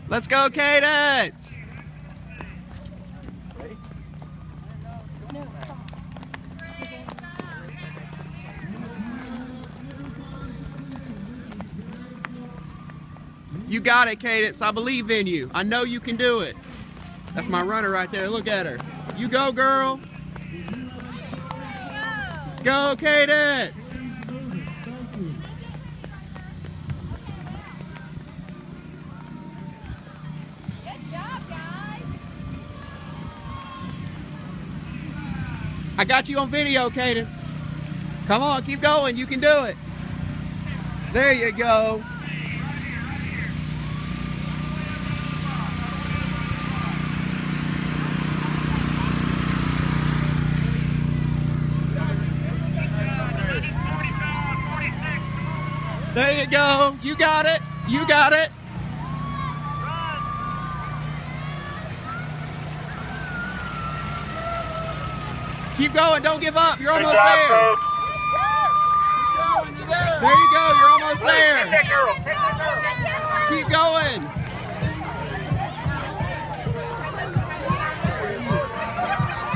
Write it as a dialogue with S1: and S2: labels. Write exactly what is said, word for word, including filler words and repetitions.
S1: Let's go, Cadence!
S2: Ready?
S1: You got it, Cadence. I believe in you. I know you can do it. That's my runner right there. Look at her. You go, girl. Go, Cadence.
S3: Good job, guys.
S1: I got you on video, Cadence. Come on, keep going. You can do it. There you go. There you go. You got it. You got it. Keep going. Don't give up. You're almost there. There you go. You're almost there. Keep